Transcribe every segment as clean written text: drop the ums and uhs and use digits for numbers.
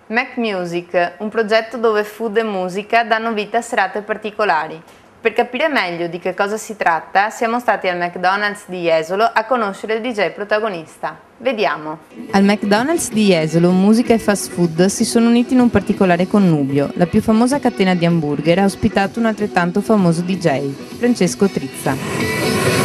Mac Music, un progetto dove food e musica danno vita a serate particolari. Per capire meglio di che cosa si tratta, siamo stati al McDonald's di Jesolo a conoscere il DJ protagonista. Vediamo. Al McDonald's di Jesolo, musica e fast food si sono uniti in un particolare connubio. La più famosa catena di hamburger ha ospitato un altrettanto famoso DJ, Francesco Trizza.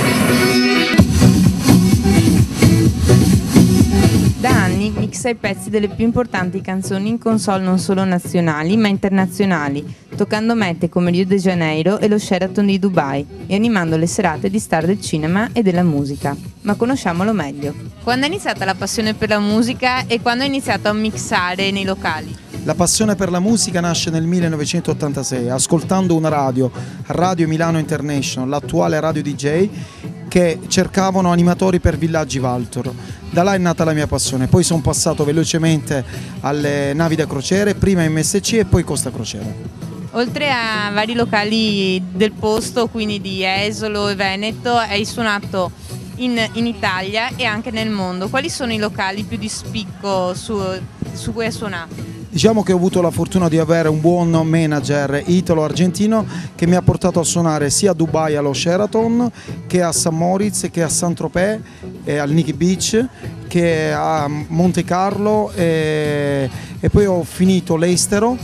Da anni mixa i pezzi delle più importanti canzoni in console non solo nazionali ma internazionali, toccando mete come Rio de Janeiro e lo Sheraton di Dubai e animando le serate di star del cinema e della musica. Ma conosciamolo meglio. Quando è iniziata la passione per la musica e quando hai iniziato a mixare nei locali? La passione per la musica nasce nel 1986, ascoltando una radio, Radio Milano International, l'attuale Radio DJ, che cercavano animatori per Villaggi Valtor. Da là è nata la mia passione, poi sono passato velocemente alle navi da crociere, prima MSC e poi Costa Crociere. Oltre a vari locali del posto, quindi di Jesolo e Veneto, hai suonato in Italia e anche nel mondo. Quali sono i locali più di spicco su cui hai suonato? Diciamo che ho avuto la fortuna di avere un buon manager italo-argentino che mi ha portato a suonare sia a Dubai allo Sheraton che a St. Moritz, che a Saint-Tropez, al Nikki Beach, che a Monte Carlo e poi ho finito l'estero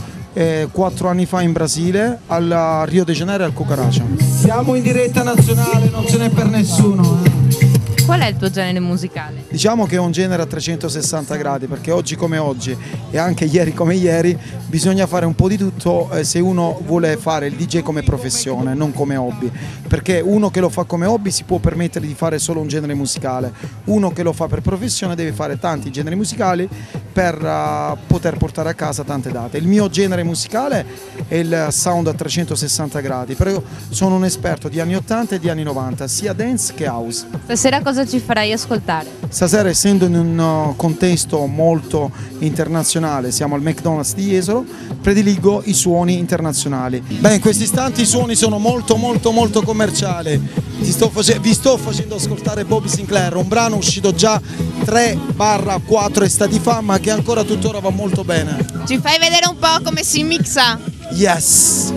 4 anni fa in Brasile, al Rio de Janeiro e al Cucaracha. Siamo in diretta nazionale, non ce n'è per nessuno. Qual è il tuo genere musicale? Diciamo che è un genere a 360 gradi, perché oggi come oggi e anche ieri come ieri bisogna fare un po' di tutto se uno vuole fare il DJ come professione, non come hobby, perché uno che lo fa come hobby si può permettere di fare solo un genere musicale, uno che lo fa per professione deve fare tanti generi musicali per poter portare a casa tante date. Il mio genere musicale è il sound a 360 gradi, però io sono un esperto di anni 80 e di anni 90, sia dance che house. Stasera cosa ci farai ascoltare? Stasera, essendo in un contesto molto internazionale, siamo al McDonald's di Jesolo, prediligo i suoni internazionali. Beh, in questi istanti i suoni sono molto commerciali. Vi sto facendo ascoltare Bobby Sinclair, un brano uscito già 3-4 estati fa, ma che ancora tuttora va molto bene. Ci fai vedere un po' come si mixa? Yes!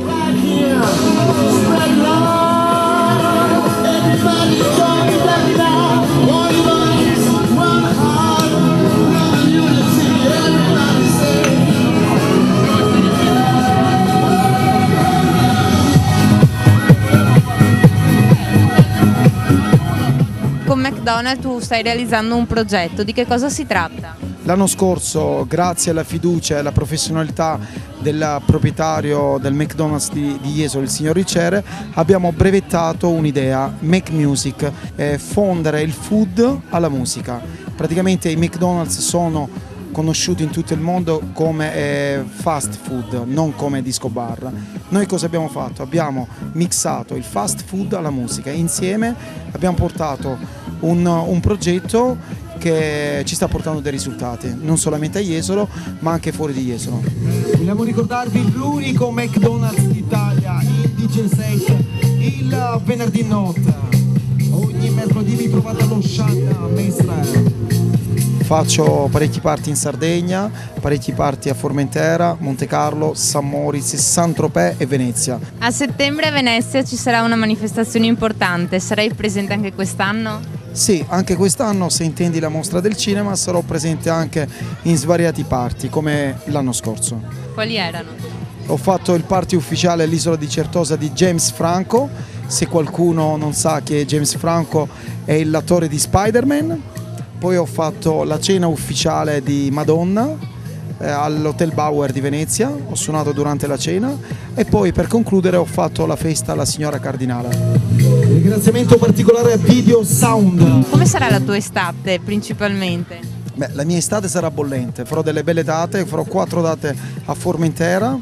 Con McDonald's tu stai realizzando un progetto, di che cosa si tratta? L'anno scorso, grazie alla fiducia e alla professionalità del proprietario del McDonald's di Jesolo, il signor Ricciere, abbiamo brevettato un'idea, Mac Music, fondere il food alla musica. Praticamente i McDonald's sono conosciuti in tutto il mondo come fast food, non come disco bar. Noi cosa abbiamo fatto? Abbiamo mixato il fast food alla musica, insieme abbiamo portato un progetto che ci sta portando dei risultati, non solamente a Jesolo ma anche fuori di Jesolo. Vogliamo ricordarvi l'unico McDonald's d'Italia in DJ set il venerdì notte. Ogni mercoledì vi trovate allo Shanna Mestre. Faccio parecchi party in Sardegna, parecchi party a Formentera, Monte Carlo, St. Moritz, Saint-Tropez e Venezia. A settembre a Venezia ci sarà una manifestazione importante, sarai presente anche quest'anno? Sì, anche quest'anno, se intendi la mostra del cinema, sarò presente anche in svariati party come l'anno scorso. Quali erano? Ho fatto il party ufficiale all'isola di Certosa di James Franco. Se qualcuno non sa chi è James Franco, è l'attore di Spider-Man. Poi ho fatto la cena ufficiale di Madonna all'Hotel Bauer di Venezia, ho suonato durante la cena e poi per concludere ho fatto la festa alla signora Cardinale. Ringraziamento particolare a Video Sound. Come sarà la tua estate principalmente? Beh, la mia estate sarà bollente, farò delle belle date, farò 4 date a Formentera,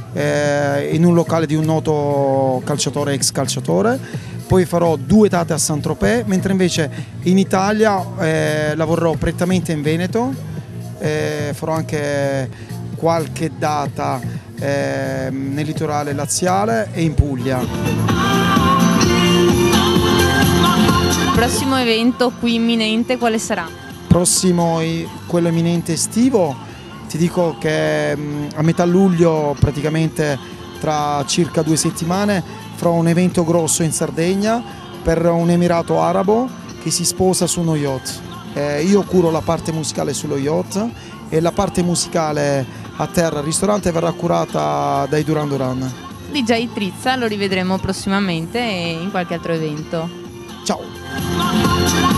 in un locale di un noto calciatore, ex calciatore. Poi farò 2 date a Saint-Tropez, mentre invece in Italia lavorerò prettamente in Veneto, farò anche qualche data nel litorale laziale e in Puglia. Il prossimo evento qui imminente quale sarà? Quello imminente estivo, Ti dico che a metà luglio, praticamente tra circa 2 settimane, farò un evento grosso in Sardegna per un emirato arabo che si sposa su uno yacht. Io curo la parte musicale sullo yacht e la parte musicale a terra al ristorante verrà curata dai Duran Duran. DJ Trizza lo rivedremo prossimamente in qualche altro evento. Ciao!